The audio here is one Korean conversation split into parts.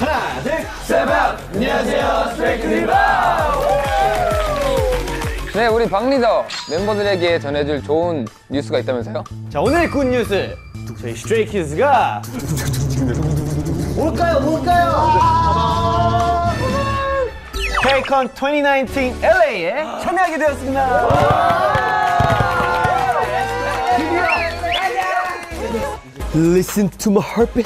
하나, 둘, 셋! 안녕하세요, 스트레이키즈입니다. 네, 우리 박 리더 멤버들에게 전해줄 좋은 뉴스가 있다면서요? 자, 오늘 굿 뉴스. 저희 스트레이키즈가 뭘까요? 케이콘 2019 LA에 참여하게 되었습니다. Listen to my heartbeat.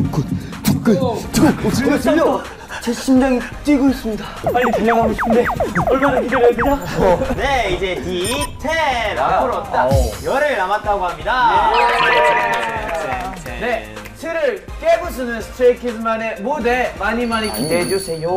두근. 들려. 제 심장이 뛰고 있습니다. 빨리 달려가고 싶은데 얼마나 기다려야 되나? 네, 이제 D10 앞으로 딱 열흘 남았다고 합니다. 네, 틀을 깨부수는 스트레이키즈만의 무대 많이 기대해 주세요.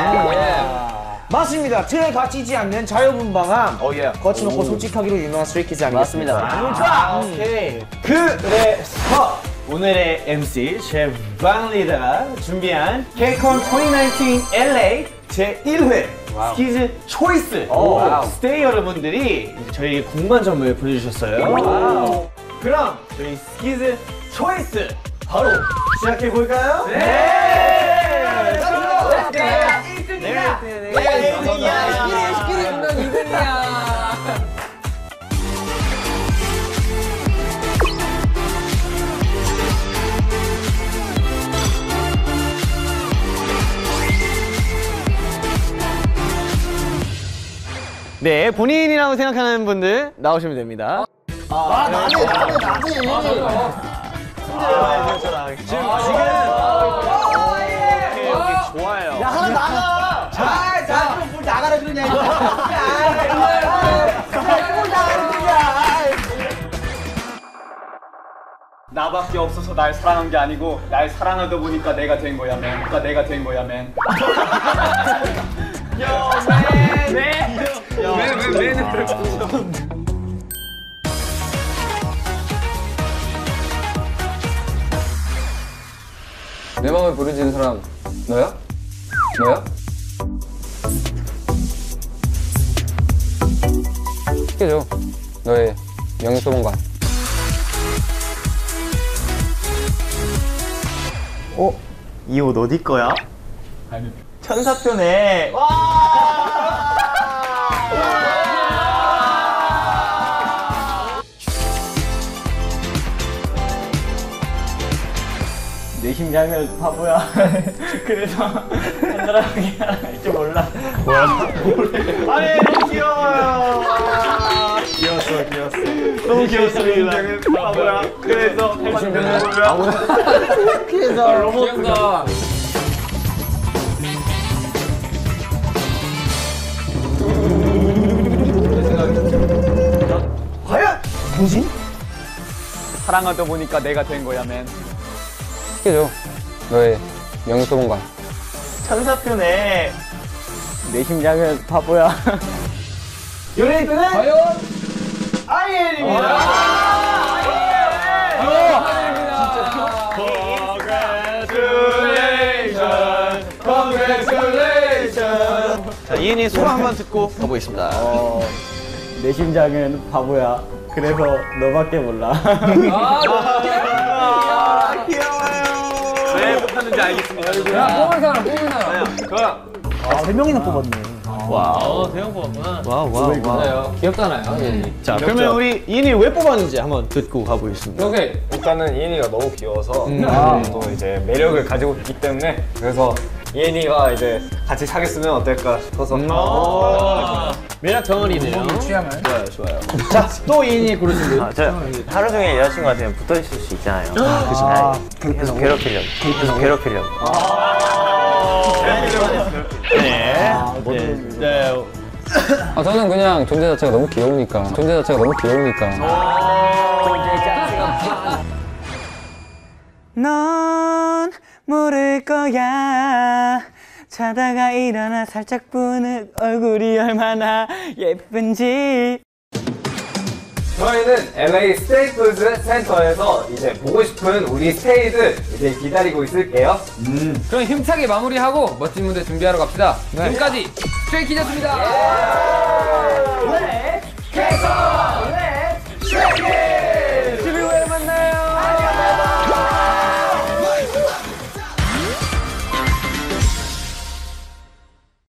맞습니다. 틀에 갇히지 않는 자유분방함. 거침없고 솔직하기로 유명한 스트레이키즈 아니겠습니까? 맞습니다. 오케이. 그래서 오늘의 MC 제 방 리더가 준비한 케이콘 2019 LA 제1회 스키즈 초이스 스테이 여러분들이 저희에게 궁금한 점을 보내주셨어요. 그럼 저희 스키즈 초이스 바로 시작해볼까요? 네! 내가 1등이야! 내가 1등이야! 스키리 분명 2등이야. 네, 본인이라고 생각하는 분들 나오시면 됩니다. 나는. 지금 좋아요. 야, 하나 나가. 자, 뭘 나가라 그러냐 이거. 나밖에 없어서 날 사랑한 게 아니고 날 사랑하다 보니까 내가 된 거야 맨. 내가 된 거야 맨. 내 마음을 부르짖는 사람 너야? 너야? 시켜줘. 너의 영입소문관. 이 옷 어디 거야? 천사표네. 내 심장은 바보야. 그래서 한 사람이 할 줄 몰라. 아니 너무 귀여워요. 귀여웠어. 너무 귀엽습니다. 바보야. 그래서 내 심장은 바보야. 그래서 로봇. 귀엽다. 과연 당신? 사랑하다 보니까 내가 된 거야 맨. 시켜줘. 너의 영입소문관. 천사표네. 내 심장은 바보야. 연예인들은 과연? 아이엔입니다. 자, 이엔이 소감 한번 듣고 가보겠습니다. 내 심장은 바보야. 그래서 너밖에 몰라. 귀여워요. 왜 못하는지 알겠습니다. 야, 뽑은 사람. 세 명이나 뽑았네. 맞아요. 귀엽잖아요, 얘니. 자, 그러면 우리 이엔이 왜 뽑았는지 한번 듣고 가보겠습니다. 오케이. 일단은 이엔이가 너무 귀여워서 또 이제 매력을 가지고 있기 때문에 그래서 이엔이가 이제 같이 사귀었으면 어떨까 싶어서 매력 덩어리네요. 취향을. 좋아요. 자, 또 이엔이 고르신 분. 저 하루 종일 여자친구한테 붙어 있을 수 있잖아요. 계속 괴롭히려고. 네. 저는 그냥 존재 자체가 너무 귀여우니까. 넌 모를 거야. 자다가 일어나 살짝 보는 얼굴이 얼마나 예쁜지. 저희는 LA 스테이플즈 센터에서 이제 보고 싶은 우리 스테이들 이제 기다리고 있을게요. 그럼 힘차게 마무리하고 멋진 무대 준비하러 갑시다. 지금까지 스트레이키즈였습니다. 네. 케이콘!